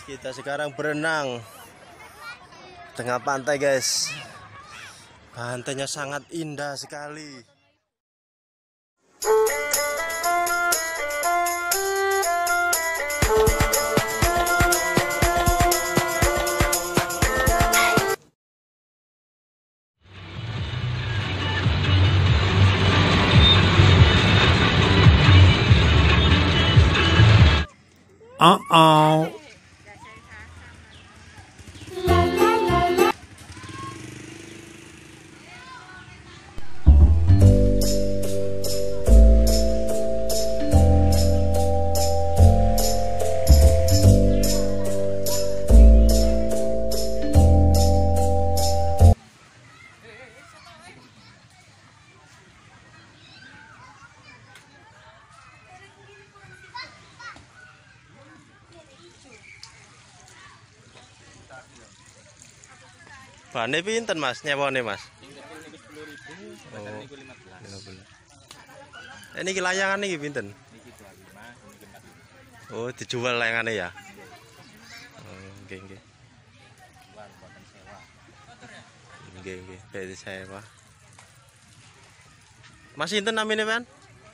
Kita sekarang berenang tengah pantai, guys. Pantainya sangat indah sekali. Uh-oh. Bane pinten Mas nyewone Mas? Oh. Ini layangan iki pinten? Oh, dijual layangane ya. Oh, nggih nggih. Nggih nggih, beda sewa. Mas sinten namine, Pan?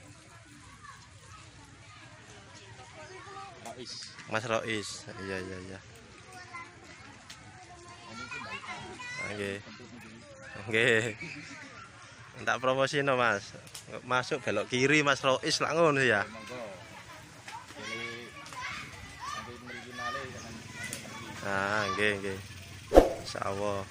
Rois. Mas Rois. Iya iya iya. Oke. Oke. Tak promosino Mas. Masuk belok kiri Mas Rois lak ngono ya. Ah, nggih nggih. Insyaallah.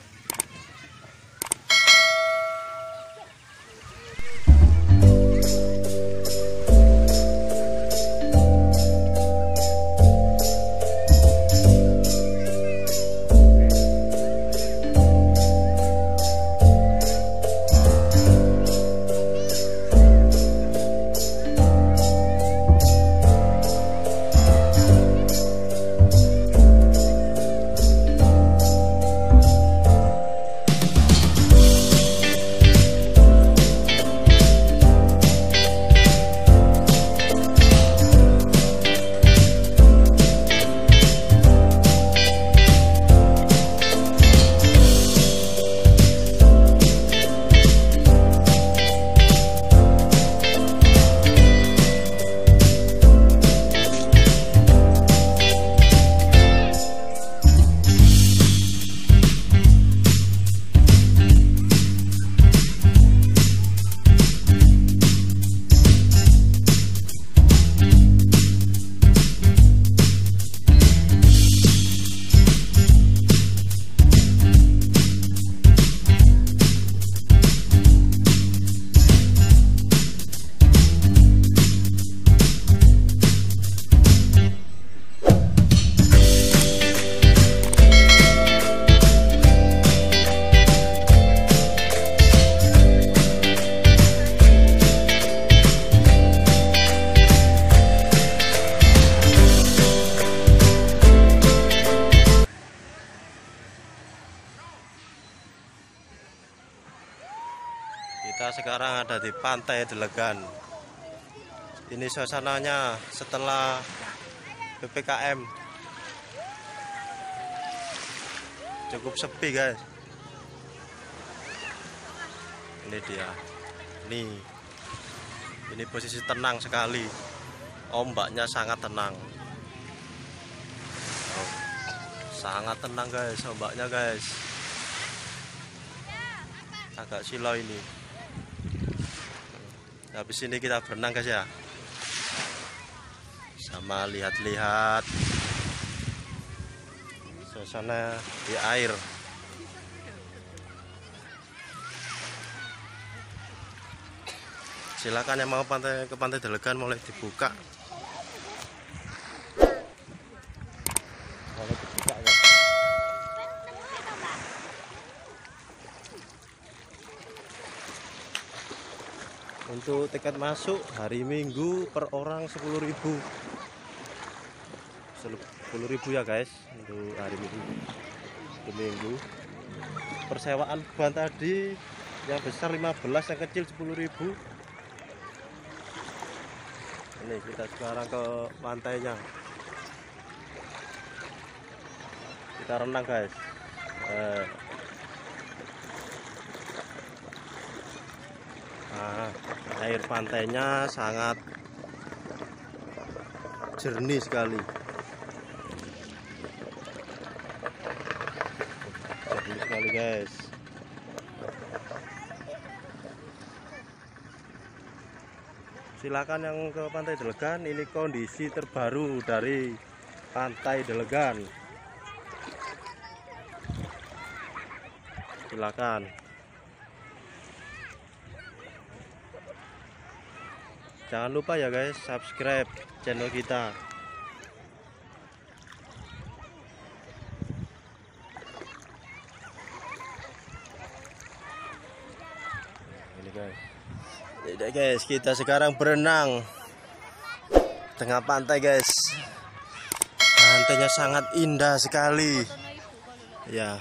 Kita sekarang ada di Pantai Delegan. Ini suasananya setelah PPKM. Cukup sepi, guys. Ini dia. Ini posisi tenang sekali. Ombaknya sangat tenang. Oh, sangat tenang, guys, ombaknya, guys. Agak silau ini. Habis ini kita berenang, guys ya. Sama lihat-lihat suasana di air. Silakan yang mau ke Pantai Delegan mulai dibuka. Untuk tiket masuk hari Minggu per orang 10.000. 10.000 ya, guys, untuk hari Minggu. Persewaan ban tadi yang besar 15, yang kecil 10.000. Ini kita sekarang ke pantainya. Kita renang guys. Nah, air pantainya sangat jernih sekali. Jernih sekali guys. Silakan yang ke Pantai Delegan. Ini kondisi terbaru dari Pantai Delegan. Silakan. Jangan lupa ya guys, subscribe channel kita. Ini guys. Tidak guys, kita sekarang berenang tengah pantai guys. Pantainya sangat indah sekali. Ya.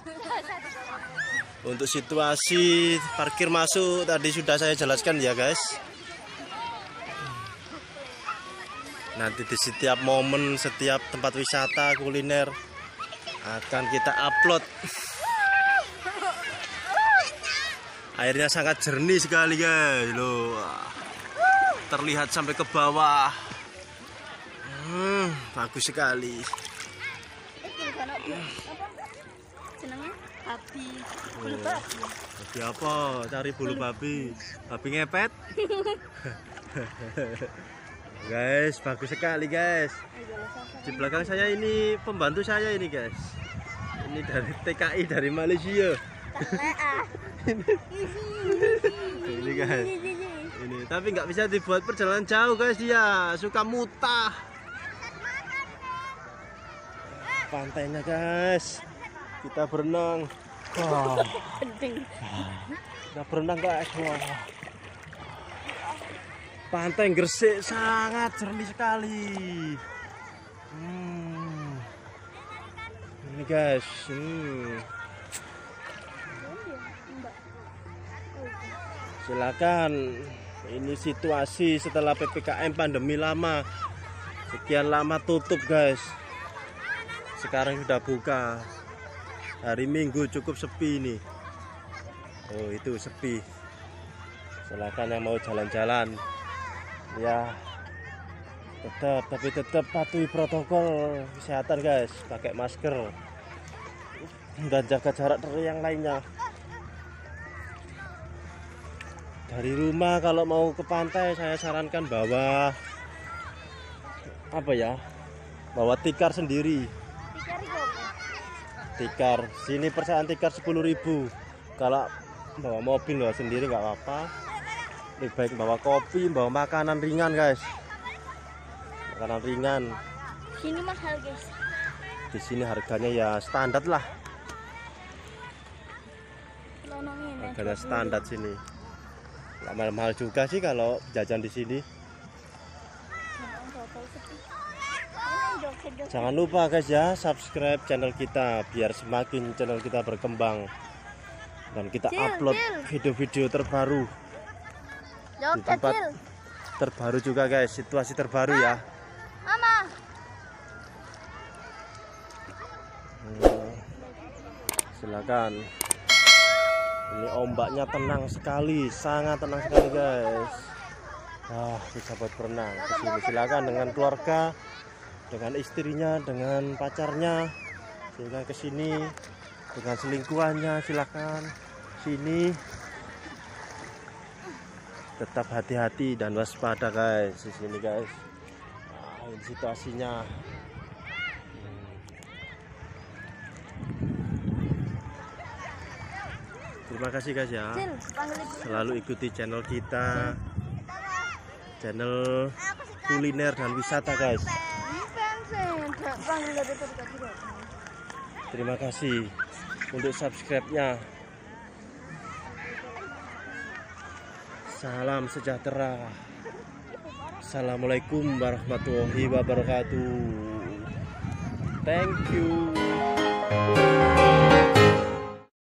Untuk situasi parkir masuk tadi sudah saya jelaskan ya guys. Nanti di setiap momen, setiap tempat wisata kuliner akan kita upload. Airnya sangat jernih sekali guys, loh. Terlihat sampai ke bawah. Bagus sekali. Babi apa? Cari bulu babi. Babi ngepet. Guys, bagus sekali guys. Di belakang saya ini pembantu saya ini guys. Ini dari TKI dari Malaysia. Ini guys. Ini tapi nggak bisa dibuat perjalanan jauh guys, dia suka mutah. Pantainya guys. Kita berenang. Wah. Kita berenang guys. Wah. Pantai Gresik sangat jernih sekali. Ini guys. Silakan. Ini situasi setelah PPKM pandemi lama. Sekian lama tutup guys. Sekarang sudah buka. Hari Minggu cukup sepi ini. Oh itu sepi. Silakan yang mau jalan-jalan. Ya tetap patuhi protokol kesehatan guys, pakai masker dan jaga jarak dari yang lainnya. Dari rumah kalau mau ke pantai saya sarankan bawa apa ya, bawa tikar sendiri. Tikar sini persen tikar 10.000. Kalau bawa mobil bawa sendiri nggak apa-apa. Lebih baik bawa kopi, bawa makanan ringan guys. Makanan ringan. Sini mahal guys. Di sini harganya ya standar lah. Harganya standar sini. Nggak mahal-mahal juga sih kalau jajan di sini. Jangan lupa guys ya, subscribe channel kita biar semakin channel kita berkembang dan kita upload video-video terbaru. Di tempat terbaru juga guys, situasi terbaru ya. Mama. Silakan. Ini ombaknya tenang sekali, sangat tenang sekali guys. Bisa buat berenang ke sini. Silakan dengan keluarga, dengan istrinya, dengan pacarnya. Silakan ke sini dengan selingkuhannya, silakan sini. Tetap hati-hati dan waspada guys di sini guys. Ini situasinya. Terima kasih guys ya. Selalu ikuti channel kita, channel kuliner dan wisata guys. Terima kasih untuk subscribe-nya. Salam sejahtera. Assalamualaikum warahmatullahi wabarakatuh. Thank you.